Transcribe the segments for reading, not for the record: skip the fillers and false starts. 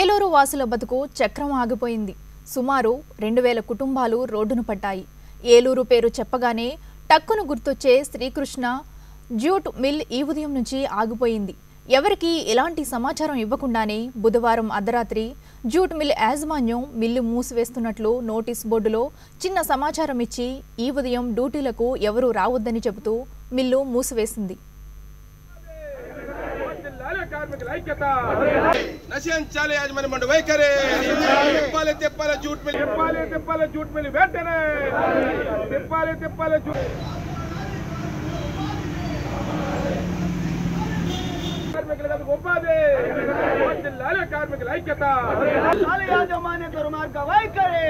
ఏలూరు వాసుల బతుకు చక్రం ఆగిపోయింది. సుమారు 2000 కుటుంబాలు రోడ్డును పడ్డాయి. ఏలూరు పేరు చెప్పగానే టక్కును గుర్తొచ్చే శ్రీకృష్ణ జ్యూట్ మిల్ ఈ ఉదయం నుంచి ఆగిపోయింది. ఎవరికి ఎలాంటి సమాచారం ఇవ్వకుండానే బుధవారం అర్ధరాత్రి జ్యూట్ మిల్ యాజమాన్యం మిల్లు మూసివేస్తున్నట్లు నోటీస్ బోర్డులో చిన్న సమాచారం ఇచ్చి ఈ ఉదయం డ్యూటీలకు ఎవరూ రావద్దని చెబుతూ మిల్లు మూసివేసింది. నశించాలి యాజమాన్య మండలి వైఖరి. తిప్పాలి జూట్ మిల్ వెంటనే తిప్పాలి జూట్ కార్మికులకు ఉపాధి వర్ధిల్లాలి కార్మికుల ఐక్యత. యాజమాన్య దుర్మార్గ వైఖరి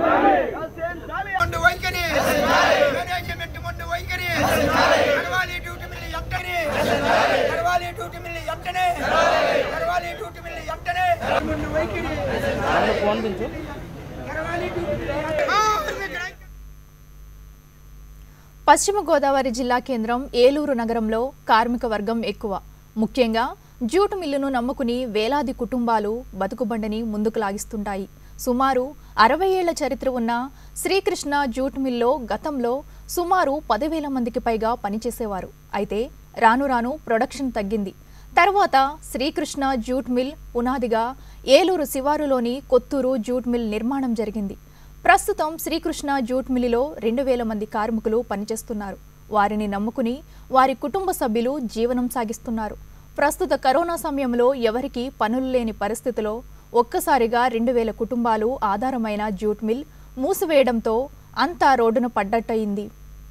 మండు వైఖరి మేనేజ్మెంట్ మండు వైఖరి కరవాలి డ్యూటీ మిల్లు ఎంటనే కరవాలి డ్యూటీ మిల్లు ఎంటనే కరవాలి డ్యూటీ మిల్లు ఎంటనే మండు వైఖరి ఫోన్ దించు. కరవాలి డ్యూటీ పశ్చిమ గోదావరి జిల్లా కేంద్రం ఏలూరు నగరంలో కార్మిక వర్గం ఎక్కువ. ముఖ్యంగా జ్యూట్ మిల్లును నమ్ముకుని వేలాది కుటుంబాలు బతుకుబండని ముందుకు లాగిస్తుంటాయి. సుమారు 60 ఏళ్ల చరిత్ర ఉన్న శ్రీకృష్ణ జ్యూట్ మిల్లో గతంలో సుమారు 10,000 మందికి పైగా పనిచేసేవారు. అయితే రాను రాను ప్రొడక్షన్ తగ్గింది. తర్వాత శ్రీకృష్ణ జ్యూట్ మిల్ పునాదిగా ఏలూరు శివారులోని కొత్తూరు జ్యూట్ మిల్ నిర్మాణం జరిగింది. ప్రస్తుతం శ్రీకృష్ణ జ్యూట్ మిల్లులో 2000 మంది కార్మికులు పనిచేస్తున్నారు. వారిని నమ్ముకుని వారి కుటుంబ సభ్యులు జీవనం సాగిస్తున్నారు. ప్రస్తుత కరోనా సమయంలో ఎవరికీ పనులు లేని పరిస్థితిలో ఒక్కసారిగా 2000 కుటుంబాలు ఆధారమైన జ్యూట్ మిల్ మూసివేయడంతో అంతా రోడ్డున పడ్డట్టయింది.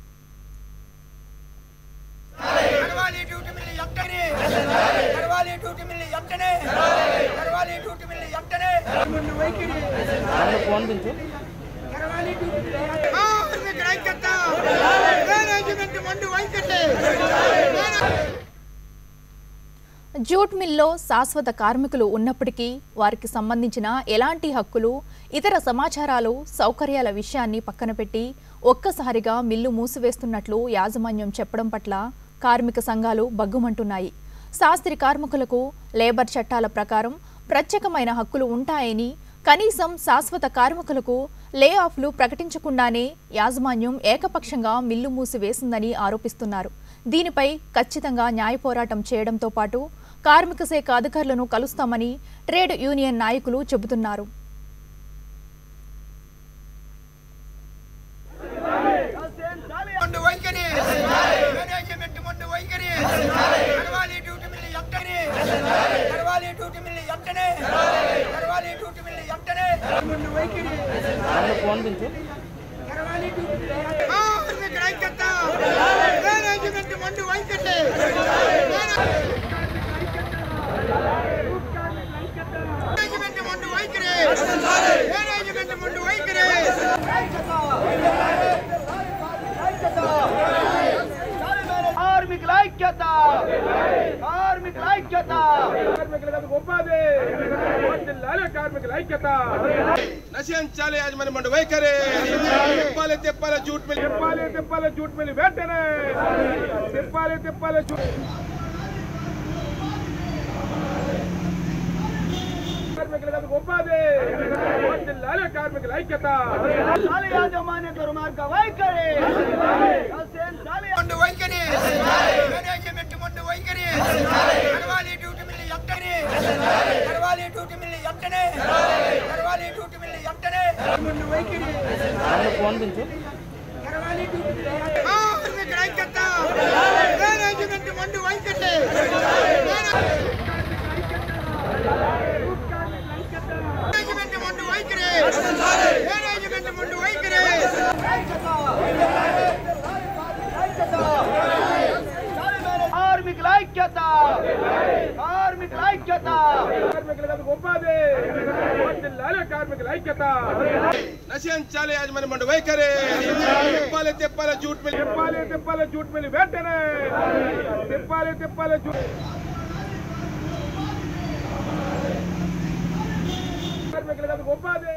జ్యూట్ మిల్లో శాశ్వత కార్మికులు ఉన్నప్పటికీ వారికి సంబంధించిన ఎలాంటి హక్కులు, ఇతర సమాచారాలు, సౌకర్యాల విషయాన్ని పక్కన పెట్టి ఒక్కసారిగా మిల్లు మూసివేస్తున్నట్లు యాజమాన్యం చెప్పడం పట్ల కార్మిక సంఘాలు బగ్గుమంటున్నాయి. శాస్త్రి కార్మికులకు లేబర్ చట్టాల ప్రకారం ప్రత్యేకమైన హక్కులు ఉంటాయని, కనీసం శాశ్వత కార్మికులకు లే ఆఫ్లు ప్రకటించకుండానే యాజమాన్యం ఏకపక్షంగా మిల్లు మూసివేసిందని ఆరోపిస్తున్నారు. దీనిపై ఖచ్చితంగా న్యాయ పోరాటం చేయడంతో పాటు కార్మిక శాఖ అధికారులను కలుస్తామని ట్రేడ్ యూనియన్ నాయకులు చెబుతున్నారు. ఫోన్ దించు. నశించాలి యాజమాన్య మండలి వైఖరి. తిప్పాలి జూట్ మిల్ వెంటనే తిప్పాలి జూట్ కార్మికులకు ఉపాధి వర్ధిల్లాలి కార్మికుల ఐక్యత. యాజమాన్య దుర్మార్గ వైఖరి మండు వైఖరి మేనేజ్మెంట్ మండు వైఖరి కరవాలి డ్యూటీ మిల్లు ఎంటనే కరవాలి డ్యూటీ మిల్లు ఎంటనే కరవాలి డ్యూటీ మిల్లు ఎంటనే మండు వైఖరి ఫోన్ దించు. కరవాలి డ్యూటీ ఐక్యత మేనేజ్మెంట్ మండు వైఖరి కార్మికుల ఐక్యత. నశించాలి యాజమాన్య మండలి వైఖరి. తిప్పాలి జూట్ మిల్ వెంటనే తిప్పాలి జూట్ కార్మికులకు ఉపాధి.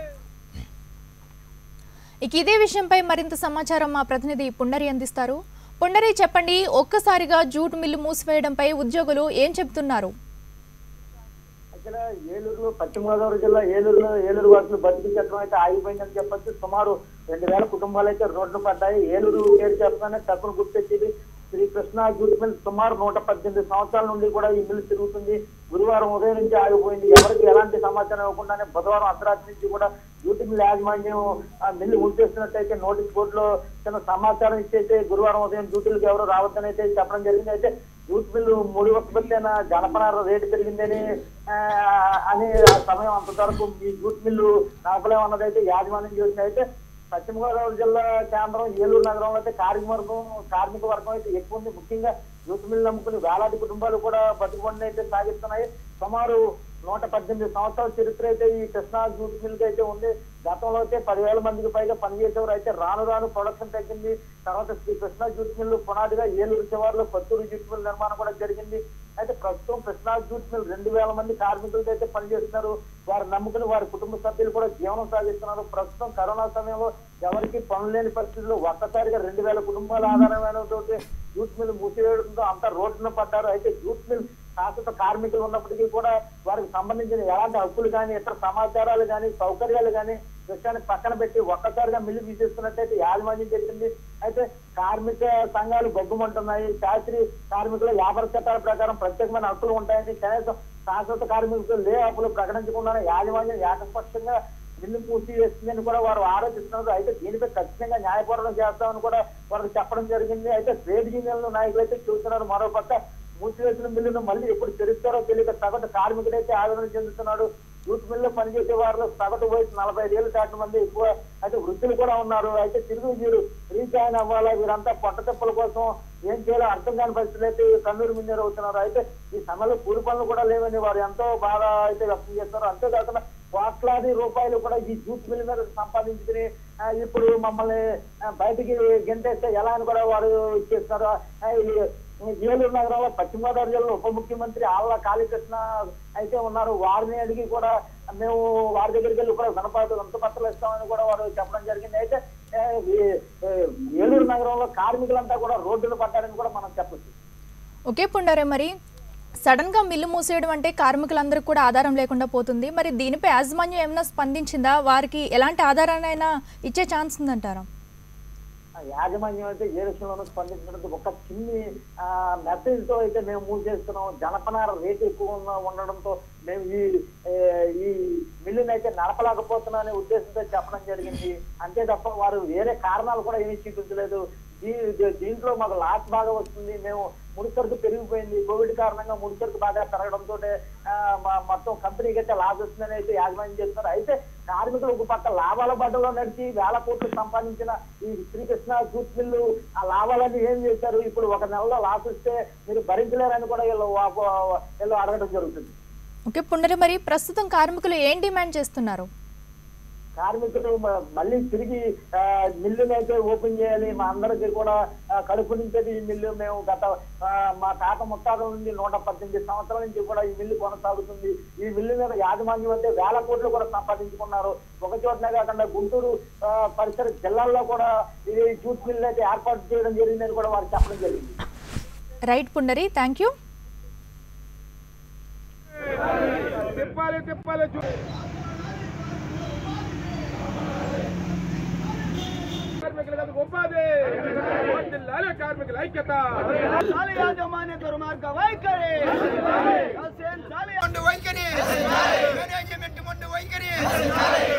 ఇక ఇదే విషయంపై మరింత సమాచారం మా ప్రతినిధి పుండరి అందిస్తారు. పుండరి చెప్పండి, ఒక్కసారిగా జూట్ మిల్లు మూసివేయడంపై ఉద్యోగులు ఏం చెబుతున్నారు? ఏలూరులో పశ్చిమ గోదావరి జిల్లా ఏలూరు వాసులు బతికి చట్టం అయితే ఆగిపోయిందని చెప్పొచ్చు. సుమారు 2000 కుటుంబాలు అయితే రోడ్డు పడ్డాయి. ఏలూరు పేరు చెప్పగానే తప్పును గుర్తొచ్చేది శ్రీ కృష్ణ జూట్ మిల్. సుమారు 118 సంవత్సరాల నుండి కూడా ఈ మిల్ తిరుగుతుంది. గురువారం ఉదయం నుంచి ఆగిపోయింది. ఎవరికి ఎలాంటి సమాచారం ఇవ్వకుండానే బుధవారం అర్ధరాత్రి నుంచి కూడా జూట్ మిల్ యాజమాన్యం మిల్లు మూసేస్తున్నట్టయితే నోటీస్ బోర్డులో చిన్న సమాచారం ఇచ్చైతే గురువారం ఉదయం డ్యూటీలకు ఎవరు రావద్దని అయితే చెప్పడం జరిగింది. అయితే జూట్ మిల్లు ముడి ఉత్పత్తి అయిన జనపనార రేటు పెరిగిందని అని ఆ సమయం అంత వరకు ఈ జూట్ మిల్లు నడపలేమన్నది అయితే యాజమాన్యం చేసింది. అయితే పశ్చిమ గోదావరి జిల్లా కేంద్రం ఏలూరు నగరంలో అయితే కార్మిక వర్గం అయితే ఎక్కువ ఉంది. ముఖ్యంగా జూట్ మిల్లు నమ్ముకుని వేలాది కుటుంబాలు కూడా బతుకుబండిని అయితే సాగిస్తున్నాయి. సుమారు 118 సంవత్సరాల చరిత్ర అయితే ఈ కృష్ణా జూట్ మిల్కి అయితే ఉంది. గతంలో అయితే 10,000 మందికి పైగా పనిచేసేవారు. అయితే రాను ప్రొడక్షన్ తగ్గింది. తర్వాత శ్రీ కృష్ణా జూట్ మిల్లు పునాదిగా ఏలూరు శివారులో కొత్తూరు జూట్ మిల్ నిర్మాణం కూడా జరిగింది. అయితే ప్రస్తుతం కృష్ణా జూట్ మిల్ 2,000 మంది కార్మికులతో అయితే పనిచేస్తున్నారు. వారు నమ్ముకుని వారి కుటుంబ సభ్యులు కూడా జీవనం సాగిస్తున్నారు. ప్రస్తుతం కరోనా సమయంలో ఎవరికి పనులు లేని పరిస్థితుల్లో ఒక్కసారిగా 2,000 కుటుంబాల ఆధారమైన జూట్ మిల్ మూసివేయడంతో అంతా రోడ్డున పడ్డారు. అయితే జూట్ మిల్ శాశ్వత కార్మికులు ఉన్నప్పటికీ కూడా వారికి సంబంధించిన ఎలాంటి హక్కులు కానీ ఇతర సమాచారాలు కానీ సౌకర్యాలు కానీ విషయాన్ని పక్కన పెట్టి ఒక్కసారిగా మిల్లు తీసేస్తున్నట్టయితే యాజమాన్యం చెప్పింది. అయితే కార్మిక సంఘాలు బొగ్గుమంటున్నాయి. శాస్త్రీయ కార్మికుల వ్యాపార చట్టాల ప్రకారం ప్రత్యేకమైన హక్కులు ఉంటాయని కనీసం శాశ్వత కార్మికులు లే హక్కులు ప్రకటించకుండానే యాజమాన్యం ఏకపక్షంగా మిల్లు పూర్తి చేస్తుందని కూడా వారు ఆలోచిస్తున్నారు. అయితే దీనిపై ఖచ్చితంగా న్యాయ పోరాటం చేస్తామని కూడా వారికి చెప్పడం జరిగింది. అయితే ట్రేడ్ యూనియన్ల నాయకులు అయితే చూస్తున్నారు. మరోపక్క మూసివేసిన మిల్లును మళ్ళీ ఎప్పుడు తెరుస్తారో తెలియక సగటు కార్మికుడైతే ఆవేదన చెందుతున్నాడు. జూట్ మిల్లు పనిచేసే వారిలో సగటు వయసు 45 ఏళ్ళు దాటిన మంది ఎక్కువ. అయితే వృద్ధులు కూడా ఉన్నారు. అయితే తిరిగి వీరు రీజాయిన్ అవ్వాలా, వీరంతా పొట్టతిప్పల కోసం ఏం చేయాలో అర్థం కాని పరిస్థితులు అయితే కన్నూరు మిన్నీరు అవుతున్నారు. అయితే ఈ సమయంలో కూలి పనులు కూడా లేవని వారు ఎంతో బాధ అయితే వ్యక్తం చేస్తున్నారు. అంతేకాకుండా కోట్లాది రూపాయలు కూడా ఈ జూట్ మిల్ మీద సంపాదించుకుని ఇప్పుడు మమ్మల్ని బయటికి గెంటేస్తే ఎలా అని కూడా వారు ఇచ్చేస్తున్నారు. ఏలూరు నగరంలో పశ్చిమ గోదావరి జిల్లా ఉప ముఖ్యమంత్రి ఆళ్ల కాళీకృష్ణ అయితే ఉన్నారు. వారిని అడిగి కూడా మేము వారి దగ్గరికి వెళ్ళి కూడా వినపత్రాలు ఇస్తామని కూడా వారు చెప్పడం జరిగింది. అయితే ఏలూరు నగరంలో కార్మికులంతా కూడా రోడ్డును పడ్డారని కూడా మనం చెప్పచ్చు. ఓకే పుండారే, మరి సడన్ గా మిల్లు మూసేయడం అంటే కార్మికులందరికీ కూడా ఆధారం లేకుండా పోతుంది. మరి దీనిపై యాజమాన్యం ఏమైనా స్పందించిందా? వారికి ఎలాంటి ఆధారాన్నైనా ఇచ్చే ఛాన్స్ ఉందంటారా? యాజమాన్యం అయితే ఏ విషయంలోనూ స్పందించినట్టు ఒక చిన్ని మెసేజ్ తో అయితే మేము మూవ్ చేస్తున్నాం. జనపనార రేటు ఎక్కువ ఉండడంతో మేము ఈ మిల్లుని అయితే నడపలేకపోతున్నాం అనే ఉద్దేశంతో చెప్పడం జరిగింది. అంతే తప్ప వారు వేరే కారణాలు కూడా ఏమీ చూపించలేదు. దీంట్లో మాకు లాస్ బాగా వస్తుంది, మేము ముడిసరుకు పెరిగిపోయింది, కోవిడ్ కారణంగా ముడిసరుకు బాగా పెరగడంతో మొత్తం కంపెనీకి అయితే లాస్ వస్తుందని అయితే యాజమాన్యం చేస్తున్నారు. అయితే కార్మికులు ఒక పక్క లాభాల బడ్డలో నడిచి 1000 కోట్లు సంపాదించిన ఈ శ్రీకృష్ణ జూట్ మిల్లు ఆ లాభాలన్నీ ఏం చేశారు? ఇప్పుడు ఒక నెలలో లాస్ వస్తే మీరు భరించలేరని కూడా వీళ్ళు అడగడం జరుగుతుంది. ఓకే పుండరి, మరి ప్రస్తుతం కార్మికులు ఏం డిమాండ్ చేస్తున్నారు? కార్మికులు మళ్ళీ తిరిగి మిల్లుని అయితే ఓపెన్ చేయాలి. మా అందరికీ కూడా కడుపు నింపేది ఈ మిల్లు. మేము మా తాత ముత్తాతల నుండి 118 సంవత్సరాల నుంచి కూడా ఈ మిల్లు కొనసాగుతుంది. ఈ మిల్లు మీద యాజమాన్యం అయితే 1000 కోట్లు కూడా సంపాదించుకున్నారు. ఒక చోటనే కాకుండా గుంటూరు పరిసర జిల్లాల్లో కూడా ఈ జూట్ మిల్లు అయితే ఏర్పాటు చేయడం జరిగిందని కూడా వారు చెప్పడం జరిగింది. Right Pundari, thank you. కార్మికులకు ఉపాధి వర్ధిల్లాలి, కార్మికుల ఐక్యత. యాజమాన్య దుర్మార్గ వైఖరి, వైఖరి మేనేజ్మెంట్ ముందు వైఖరి